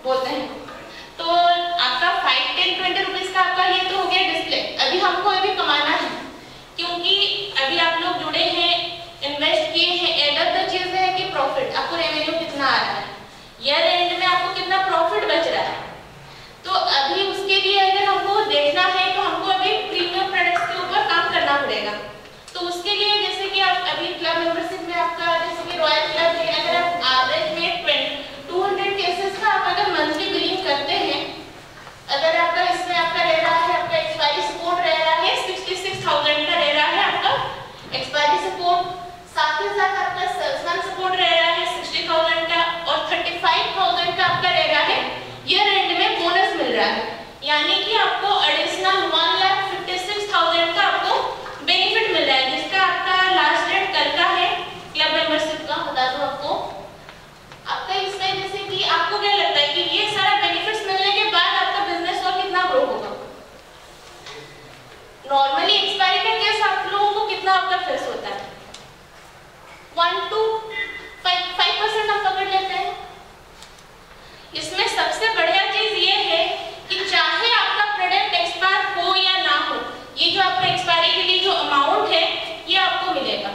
बोलते हैं। तो आपका 5, 10, 20 रुपीज का आपका ये तो हो गया डिस्प्ले। अभी हमको अभी कमाना है, क्योंकि अभी आप लोग जुड़े हैं, इन्वेस्ट किए हैं। अदर चीज है कि प्रॉफिट, आपको रेवेन्यू कितना आ रहा है, ईयर एंड में आपको कितना प्रॉफिट बच रहा है। तो अभी उसके लिए अगर हमको देखना है तो हमको अभी प्रीमियम प्रोडक्ट्स के ऊपर काम करना पड़ेगा। तो उसके लिए जैसे कि आप अभी क्लब मेंबरशिप में आपका जैसे कि रॉयल क्लब है, अगर आप एवरेज में 200 केसेस का आप अगर मंथली बिलिंग करते हैं, अगर आपका इसमें आपका रह रहा है, आपका एक्सपायरी सपोर्ट रह रहा है 66,000 का रह रहा है आपका एक्सपायरी सपोर्ट, साथ ही साथ आपका सेल्समैन सपोर्ट रह रहा है 60,000 का, और 35,000 का आपका रह रहा है ईयर एंड में बोनस मिल रहा है। यानी कि आपको एडिशनल 1,56,000 का आपको बेनिफिट मिल रहा है, जिसका आपका लास्ट डेट कल का है क्लब मेंबरशिप का, बता दूं आपको। आपका इसमें जैसे कि आपको क्या लगता है कि ये सारा बेनिफिट्स मिलने के बाद आपका बिजनेस और कितना ग्रो होगा? नॉर्मली एक्सपायरी का केस आप लोगों को कितना आपका फेस होता है? 1 to 5% हम पकड़ लेते हैं। इसमें सबसे बढ़िया चीज ये है कि चाहे आपका प्रोडक्ट एक्सपायर हो या ना हो, ये जो आपका एक्सपायरी के लिए जो अमाउंट है ये आपको मिलेगा।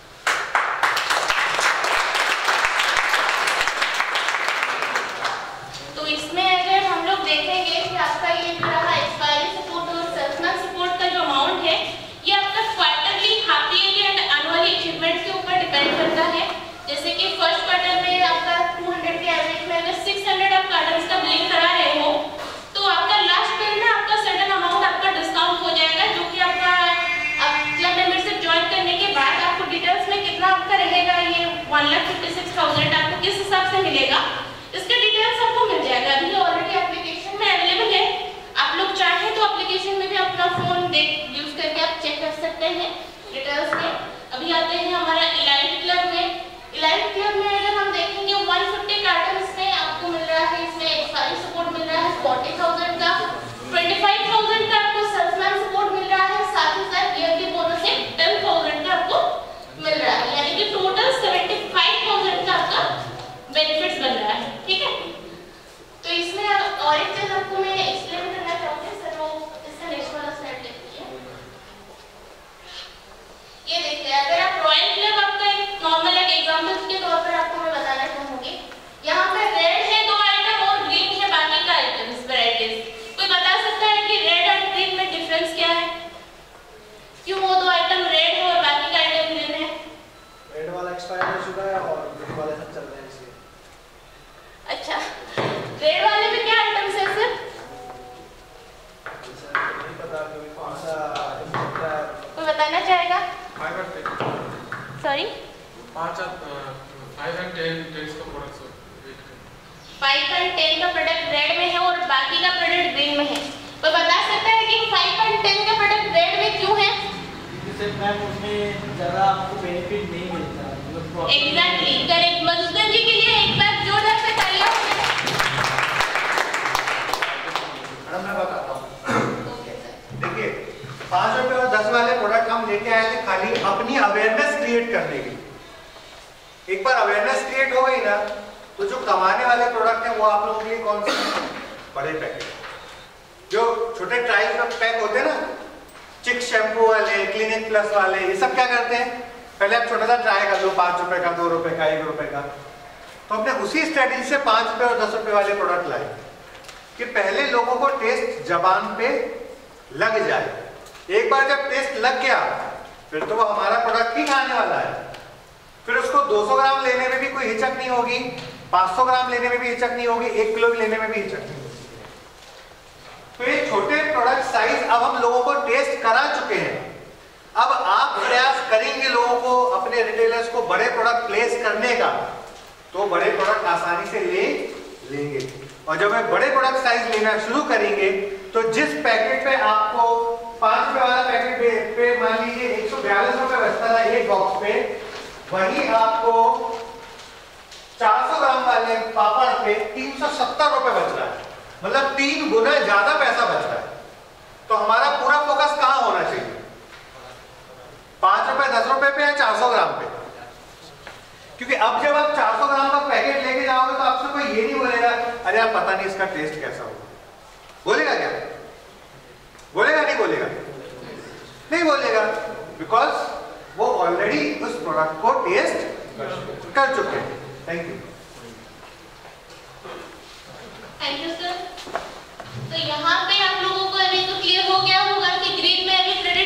तो इसमें अगर हम लोग देखेंगे कि आपका ये जो रहा एक्सपायरी सपोर्ट और सेल्समैन सपोर्ट का जो अमाउंट है, ये आपका quarterly, half yearly and annually achievement के ऊपर डिपेंड करता है। जैसे कि फर्स्ट क्वार्टर में आपका 200 के एवरेज में अगर 600 आप कार्टन्स का बिलिंग करा रहे हो, तो आपका लास्ट पेड में आपका सर्टेन अमाउंट आपका डिस्काउंट हो जाएगा, जो कि आपका क्लब मेंबरशिप ज्वाइन करने के बाद आपको डिटेल्स में कितना आपका रहेगा, ये 1,56,000 आपको किस हिसाब से मिलेगा, इसके डिटेल्स आपको मिल जाएगा। अभी ऑलरेडी एप्लीकेशन में अवेलेबल है, आप लोग चाहें तो एप्लीकेशन में भी अपना फोन यूज करके आप चेक कर सकते हैं डिटेल्स में। अभी आते हैं हमारा इलाइट क्लब में। इलाइट क्लब में अगर हम देखेंगे 150 कार्टन में आपको मिल रहा है, इसमें एक्सपायरी सपोर्ट मिल रहा है 40,000 का, 25,000 का आपको सेल्समैन सपोर्ट मिल रहा है, साथ ही साथ ईयरली बोनस है 10,000 का आपको मिल रहा है, यानी कि टोटल 75,000 का आपका बेनिफिट्स बन रहा है। ठीक है, तो इसमें और एक चीज आपको मैं एक्सप्लेन करना चाहूंगी सर, वो इसका नेक्स्ट वाला स्लाइड देखिए। ये देखिए, अगर आप रॉयल क्लब आपका एक नॉर्मल एक एग्जांपल के तौर पर आपको मैं बताना चाहूंगी, यहाँ पे रेड है 2 आइटम और ग्रीन है बाकी का आइटम्स वैरायटीज। कोई बता सकता है कि रेड और ग्रीन में डिफरेंस क्या है? क्यों वो 2 आइटम रेड है और बाकी का आइटम ग्रीन है? रेड वाला एक्सपायर हो चुका है और ग्रीन वाले सब चल रहे हैं इसलिए। अच्छा, रेड वाले में क्या आइटम्स है सर? नहीं पता कौन सा आइटम है, कोई बताना चाहेगा? 5 और 10 सॉरी 5 and 10 का प्रोडक्ट 5 और 10 का प्रोडक्ट रेड में है और बाकी का प्रोडक्ट ग्रीन में है। कोई बता सकता है कि 5 और 10 का प्रोडक्ट रेड में क्यों है? मैम उसमें ज़्यादा आपको बेनिफिट नहीं मिलता। Exactly correct. मधुसूदन जी के लिए एक बार जोरदार से तालियां। मैडम मैं बताता हूँ। देखिए 5 रुपए और 10 वाले प्रोडक्ट हम लेके आए थे खाली अपनी अवेयरनेस क्रिएट करने के लिए। एक बार अवेयरनेस क्रिएट हो गई ना, तो जो कमाने वाले प्रोडक्ट हैं वो आप लोगों के लिए कौन से बड़े पैकेट, जो छोटे ट्रायल पैक होते हैं ना, चिक शैम्पू वाले, क्लिनिक प्लस वाले, ये सब क्या करते हैं, पहले आप छोटा सा ट्राई कर लो 5 रुपए का, 2 रुपए का, 1 रुपए का। तो हमने उसी स्ट्रेटेजी से 5 रुपए और 10 रुपए वाले प्रोडक्ट लाए कि पहले लोगों को टेस्ट जबान पे लग जाए। एक बार जब टेस्ट लग गया फिर तो वो हमारा प्रोडक्ट ही खाने वाला है, फिर उसको 200 ग्राम लेने में भी कोई हिचक नहीं होगी, 500 ग्राम लेने में भी हिचक नहीं होगी, 1 किलो लेने में भी हिचक नहीं होगी। तो ये छोटे प्रोडक्ट साइज अब हम लोगों को टेस्ट करा चुके हैं। अब आप प्रयास करेंगे लोगों को, अपने रिटेलर्स को बड़े प्रोडक्ट प्लेस करने का, तो बड़े प्रोडक्ट आसानी से लेंगे। और जब वे बड़े प्रोडक्ट साइज लेना शुरू करेंगे तो जिस पैकेट पे आपको 5 रुपए वाला पैकेट पे मान लीजिए 142 रुपए बचता था एक बॉक्स पे, वही आपको 400 ग्राम वाले पापड़ पे 370 रुपए बच रहा है, मतलब 3 गुना ज्यादा पैसा बच रहा है। तो हमारा पूरा फोकस कहाँ होना चाहिए, 5 रुपए 10 रुपए पे या 400 ग्राम पे? क्योंकि अब जब आप 400 ग्राम का पैकेट लेके जाओगे तो आपसे कोई ये नहीं बोलेगा अरे यार पता नहीं इसका टेस्ट कैसा होगा, बोलेगा क्या? बोलेगा नहीं बोलेगा? नहीं बोलेगा, बिकॉज वो ऑलरेडी उस प्रोडक्ट को टेस्ट कर चुके हैं। Thank you. Thank you sir. तो यहाँ पे